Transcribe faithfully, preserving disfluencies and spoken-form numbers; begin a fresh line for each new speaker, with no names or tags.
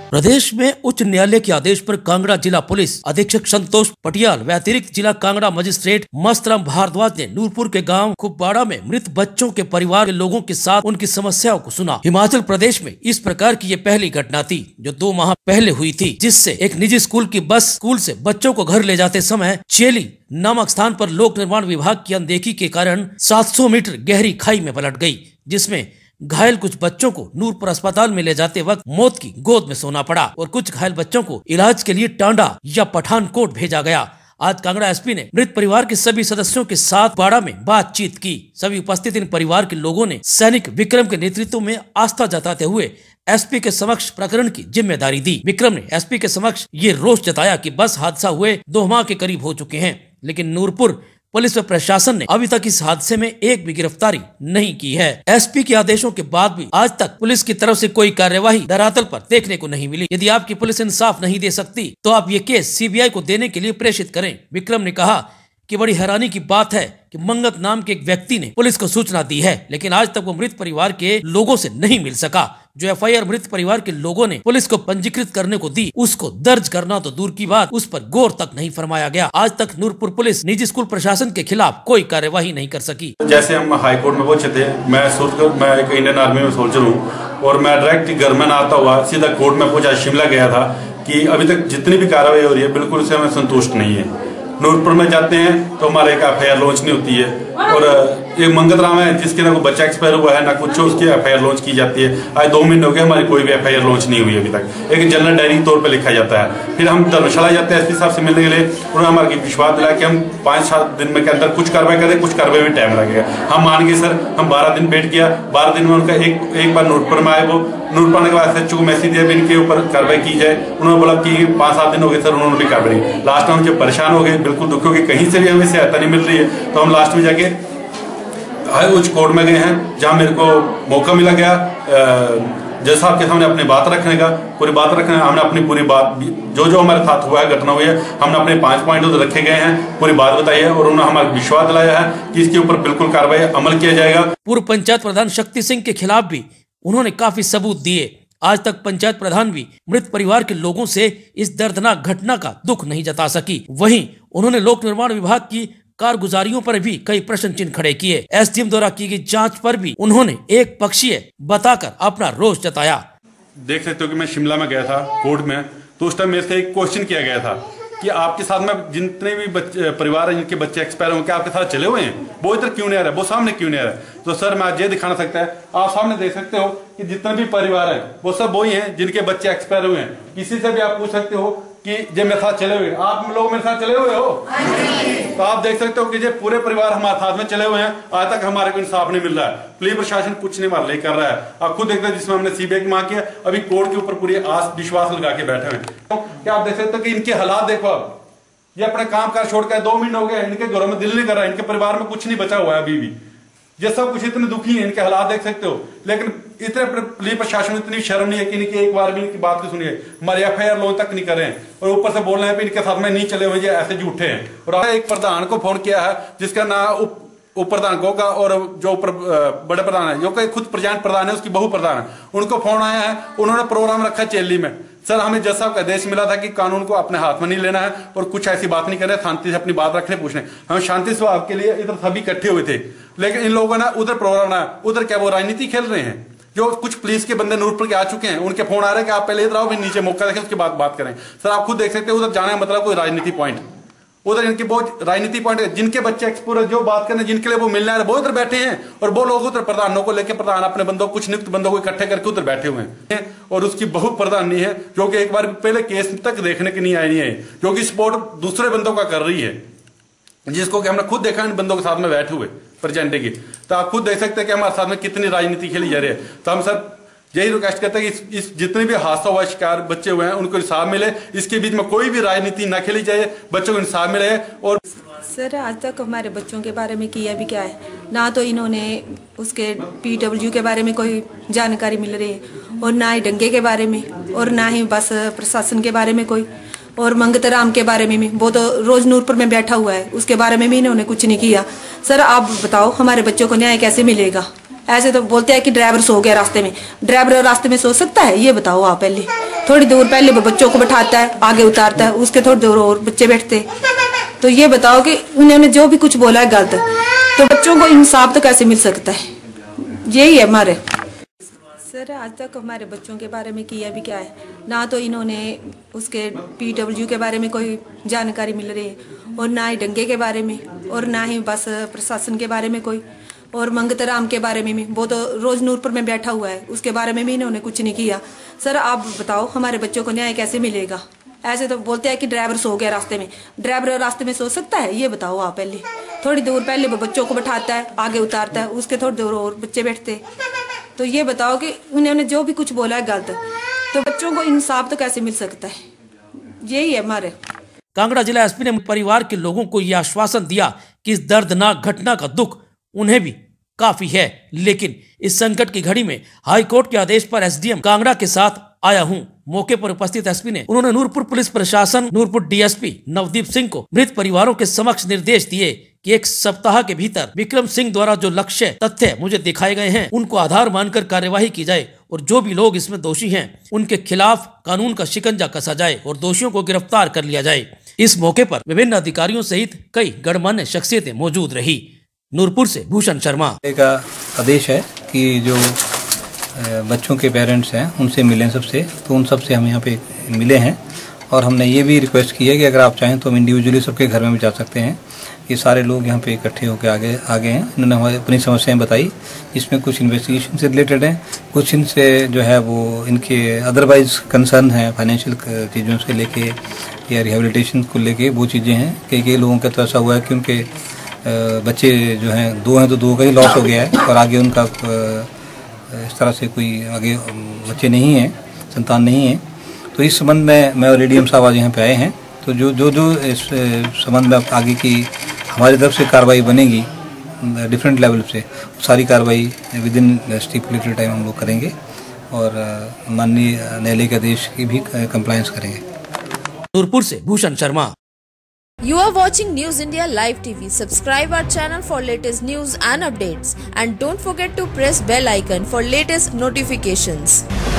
प्रदेश में उच्च न्यायालय के आदेश पर कांगड़ा जिला पुलिस अधीक्षक संतोष पटियाल व अतिरिक्त जिला कांगड़ा मजिस्ट्रेट मस्तराम भारद्वाज ने नूरपुर के गांव खुब्बाड़ा में मृत बच्चों के परिवार के लोगों के साथ उनकी समस्याओं को सुना। हिमाचल प्रदेश में इस प्रकार की ये पहली घटना थी जो दो माह पहले हुई थी, जिससे एक निजी स्कूल की बस स्कूल से बच्चों को घर ले जाते समय चेली नामक स्थान पर लोक निर्माण विभाग की अनदेखी के कारण सात सौ मीटर गहरी खाई में पलट गई, जिसमें घायल कुछ बच्चों को नूरपुर अस्पताल में ले जाते वक्त मौत की गोद में सोना पड़ा और कुछ घायल बच्चों को इलाज के लिए टांडा या पठानकोट भेजा गया। आज कांगड़ा एसपी ने मृत परिवार के सभी सदस्यों के साथ बाड़ा में बातचीत की। सभी उपस्थित इन परिवार के लोगों ने सैनिक विक्रम के नेतृत्व में आस्था जताते हुए एसपी के समक्ष प्रकरण की जिम्मेदारी दी। विक्रम ने एसपी के समक्ष ये रोष जताया कि बस हादसा हुए दो माह के करीब हो चुके हैं, लेकिन नूरपुर पुलिस व प्रशासन ने अभी तक इस हादसे में एक भी गिरफ्तारी नहीं की है। एसपी के आदेशों के बाद भी आज तक पुलिस की तरफ से कोई कार्यवाही धरातल पर देखने को नहीं मिली। यदि आपकी पुलिस इंसाफ नहीं दे सकती तो आप ये केस सीबीआई को देने के लिए प्रेषित करें। विक्रम ने कहा कि बड़ी हैरानी की बात है कि मंगत नाम के एक व्यक्ति ने पुलिस को सूचना दी है, लेकिन आज तक वो मृत परिवार के लोगों से नहीं मिल सका। जो एफआईआर मृत परिवार के लोगों ने पुलिस को पंजीकृत करने को दी, उसको दर्ज करना तो दूर की बात, उस पर गौर तक नहीं फरमाया गया। आज तक नूरपुर पुलिस निजी स्कूल प्रशासन के खिलाफ कोई कार्यवाही नहीं कर सकी।
जैसे हम हाई कोर्ट में पहुंचे थे, मैं सोचकर मैं एक इंडियन आर्मी में सोल्जर हूँ और मैं डायरेक्ट घर में ना आता हुआ सीधा कोर्ट में पहुंचा, शिमला गया था कि अभी तक जितनी भी कार्रवाई हो रही है बिल्कुल से हमें संतुष्ट नहीं है। नूरपुर में जाते हैं तो हमारे एक एफ आई आर लॉन्च नहीं होती है और एक मंगत राम है जिसके ना कोई बच्चा एक्सपायर हुआ है ना कुछ, उसकी एफ आई आर लॉन्च की जाती है। आज दो महीने हो गए हमारी कोई भी एफ आई आर लॉन्च नहीं हुई अभी तक। एक जनरल डायरी तौर पे लिखा जाता है। फिर हम धर्मशाला जाते हैं एसपी साहब से मिलने के लिए, उन्होंने हमारे विश्वास दिलाया कि हम पाँच सात दिन में के अंदर कुछ कार्रवाई करें, कुछ कार्रवाई में टाइम लगेगा। हम मान गए सर, हम बारह दिन वेट किया। बारह दिन में उनका एक एक बार नूरपुर में आए, वो नूरपुर आने के बाद एसएचओ को मैसेज दिया इनके ऊपर कार्रवाई की जाए। उन्होंने बोला कि पाँच सात दिन हो गए सर, उन्होंने भी कार्रवाई। लास्ट में हम जब परेशान हो गए, बिल्कुल दुखी हो गए, कहीं से भी हमें सहायता नहीं मिल रही है, तो हम लास्ट में जाके हाई उच्च कोर्ट में गए हैं, जहां मेरे को मौका मिला गया जज साहब के सामने अपनी बात रखने का। पूरी बात रखने हमने अपनी पूरी बात जो जो हमारे साथ हुआ है, घटना हुई है, हमने अपने पांच पॉइंट उधर रखे गए हैं, पूरी बात बताई है और उन्होंने हमारा विश्वास दिलाया है कि इसके ऊपर बिल्कुल कार्रवाई अमल किया जाएगा।
पूर्व पंचायत प्रधान शक्ति सिंह के खिलाफ भी उन्होंने काफी सबूत दिए। आज तक पंचायत प्रधान भी मृत परिवार के लोगों से इस दर्दनाक घटना का दुख नहीं जता सकी। वहीं उन्होंने लोक निर्माण विभाग की कारगुजारियों पर भी कई प्रश्न चिन्ह खड़े किए। एसडीएम द्वारा की गई जांच पर भी उन्होंने एक पक्षीय बताकर अपना रोष जताया।
देख सकते हो कि मैं शिमला में गया था कोर्ट में, तो उस टाइम मेरे से एक क्वेश्चन किया गया था कि आपके साथ में जितने भी बच्चे परिवार हैं जिनके बच्चे एक्सपायर होंगे, आपके साथ चले हुए हैं, वो इधर क्यों नहीं आ रहा है, वो सामने क्यों नहीं आ रहा है? तो सर मैं आज ये दिखाना सकता है, आप सामने देख सकते हो कि जितने भी परिवार है वो सब वही हैं जिनके बच्चे एक्सपायर हुए हैं। किसी से भी आप पूछ सकते हो कि जे मेरे साथ चले हुए, आप लोग मेरे साथ चले हुए हो, तो आप देख सकते हो कि जे पूरे परिवार हमारे साथ में चले हुए हैं। आज तक हमारे को इंसाफ नहीं मिल रहा है, पुलिस प्रशासन कुछ नहीं हमारे लिए कर रहा है। आप खुद देखते हैं जिसमें हमने सीबीआई की मांग किया, अभी कोर्ट के ऊपर पूरी आस विश्वास लगा के बैठे हैं। तो क्या आप देख सकते हो कि इनके हालात देखो, ये अपने काम काज छोड़ कर दो महीने हो गए, इनके घरों में दिल नहीं कर रहा है, इनके परिवार में कुछ नहीं बचा हुआ है अभी भी। ये सब कुछ इतने दुखी हैं, इनके हालात देख सकते हो, लेकिन इतने पुलिस प्रशासन इतनी शर्म नहीं है कि इनकी एक बार भी इनकी बात को सुनिए। हमारे एफ आई आर लॉन्च तक नहीं कर रहे हैं और ऊपर से बोल रहे हैं इनके साथ में नहीं चले हुए, ऐसे झूठे हैं। और एक प्रधान को फोन किया है जिसका नाम उप प्रधान गोगा और जो ऊपर बड़े प्रधान है, जो कि खुद पंचायत प्रधान है, उसकी बहु प्रधान है, उनको फोन आया है। उन्होंने प्रोग्राम रखा है चेली में। सर हमें जज साहब का आदेश मिला था कि कानून को अपने हाथ में नहीं लेना है और कुछ ऐसी बात नहीं करना है, शांति से अपनी बात रखने पूछने। हम शांति स्वभाव के लिए इधर सभी इकट्ठे हुए थे, लेकिन इन लोगों ने उधर प्रोग्राम बनाया। उधर क्या वो राजनीति खेल रहे हैं? जो कुछ पुलिस के बंदे नूरपुर के आ चुके हैं, उनके फोन आ रहे हैं कि आप पहले इधर आओ, फिर नीचे मौका देखें, उसके बाद बात करें। सर आप खुद देख सकते हैं उधर जाना है मतलब कोई राजनीति पॉइंट, उधर इनके बहुत राजनीति पॉइंट है। जिनके बच्चे एक्सपोर जो बात करने जिनके लिए वो मिलने आ रहे, वो उधर बैठे हैं और वो लोग उधर प्रधानों को लेकर, प्रधान अपने बंदों कुछ नियुक्त बंदों को इकट्ठे करके उधर बैठे हुए हैं। और उसकी बहु प्रधान नहीं है जो कि एक बार पहले केस तक देखने की नहीं आई नहीं है, जो कि सपोर्ट दूसरे बंदों का कर रही है, जिसको कि हमने खुद देखा इन बंदों के साथ में बैठे हुए प्रेजेंटे की। तो आप खुद देख सकते हैं कि हमारे साथ में कितनी राजनीति खेली जा रही है। तो हम सब यही रिक्वेस्ट करते हैं कि इस, इस जितने भी हादसा हुआ शिकार बच्चे हुए हैं उनको इंसाफ मिले, इसके बीच में कोई भी राजनीति ना खेली जाए, बच्चों को इंसाफ मिले। और
सर आज तक हमारे बच्चों के बारे में किया भी क्या है, ना तो इन्होंने उसके पीडब्ल्यू के बारे में कोई जानकारी मिल रही है और ना ही दंगे के बारे में और ना ही बस प्रशासन के बारे में कोई, और मंगत राम के बारे में भी वो तो रोज नूरपुर में बैठा हुआ है, उसके बारे में भी इन्होंने कुछ नहीं किया। सर आप बताओ हमारे बच्चों को न्याय कैसे मिलेगा? ऐसे तो बोलते हैं कि ड्राइवर सो गया रास्ते में। ड्राइवर रास्ते में सो सकता है? ये बताओ आप। पहले थोड़ी दूर पहले वो बच्चों को बैठाता है, आगे उतारता है, उसके थोड़ी दूर और बच्चे बैठते। तो ये बताओ कि उन्होंने जो भी कुछ बोला है गलत, तो बच्चों को इंसाफ तो कैसे मिल सकता है? यही है हमारे। सर आज तक हमारे बच्चों के बारे में किया भी क्या है, ना तो इन्होंने उसके पीडब्ल्यू के बारे में कोई जानकारी मिल रही है, और ना ही दंगे के बारे में, और ना ही बस प्रशासन के बारे में कोई, और मंगत राम के बारे में भी, वो तो रोज नूरपुर में बैठा हुआ है, उसके बारे में भी इन्होंने कुछ नहीं किया। सर आप बताओ हमारे बच्चों को न्याय कैसे मिलेगा? ऐसे तो बोलते हैं कि ड्राइवर सो गया रास्ते में। ड्राइवर रास्ते में सो सकता है? ये बताओ आप। पहले थोड़ी दूर पहले वो बच्चों को बैठाता है, आगे उतारता है, उसके थोड़ी दूर और बच्चे बैठते। तो ये बताओ कि उन्होंने जो भी कुछ बोला है गलत, तो बच्चों को इंसाफ तो कैसे मिल सकता है? यही है हमारे।
कांगड़ा जिला एसपी ने परिवार के लोगों को यह आश्वासन दिया कि इस दर्दनाक घटना का दुख उन्हें भी काफी है, लेकिन इस संकट की घड़ी में हाईकोर्ट के आदेश पर एसडीएम कांगड़ा के साथ आया हूं। मौके पर उपस्थित एसपी ने उन्होंने नूरपुर पुलिस प्रशासन, नूरपुर डीएसपी नवदीप सिंह को मृत परिवारों के समक्ष निर्देश दिए कि एक सप्ताह के भीतर विक्रम सिंह द्वारा जो लक्ष्य तथ्य मुझे दिखाए गए हैं उनको आधार मानकर कार्यवाही की जाए, और जो भी लोग इसमें दोषी हैं उनके खिलाफ कानून का शिकंजा कसा जाए और दोषियों को गिरफ्तार कर लिया जाए। इस मौके पर विभिन्न अधिकारियों सहित कई गणमान्य शख्सियतें मौजूद रही। नूरपुर से भूषण शर्मा
का आदेश है कि जो बच्चों के पेरेंट्स हैं उनसे मिलें सबसे, तो उन सबसे हम यहाँ पे मिले हैं, और हमने ये भी रिक्वेस्ट की है कि अगर आप चाहें तो हम इंडिविजुअली सबके घर में भी जा सकते हैं। ये सारे लोग यहाँ पे इकट्ठे होकर आगे आगे हैं। इन्होंने हमारी अपनी समस्याएं बताई, जिसमें कुछ इन्वेस्टिगेशन से रिलेटेड हैं, कुछ इनसे जो है वो इनके अदरवाइज कंसर्न है फाइनेंशियल चीज़ों से लेके या रिहेबिलिटेशन को लेके, वो चीज़ें हैं। कई कई लोगों का तो ऐसा हुआ है कि उनके बच्चे जो हैं दो हैं तो दो का ही लॉस हो गया है, और आगे उनका इस तरह से कोई आगे बच्चे नहीं हैं, संतान नहीं है। तो इस संबंध में मैं और एडीएम साहब आज यहाँ पे आए हैं। तो जो जो जो इस संबंध में आगे की हमारी तरफ से कार्रवाई बनेगी डिफरेंट लेवल से, सारी कार्रवाई विद इन स्टिपुलेटेड टाइम हम लोग करेंगे, और माननीय न्यायालय के आदेश की भी कंप्लायंस करेंगे।
नूरपुर से Bhushan Sharma.
You are watching News India Live T V. Subscribe our channel for latest news and updates, and don't forget to press bell icon for latest notifications.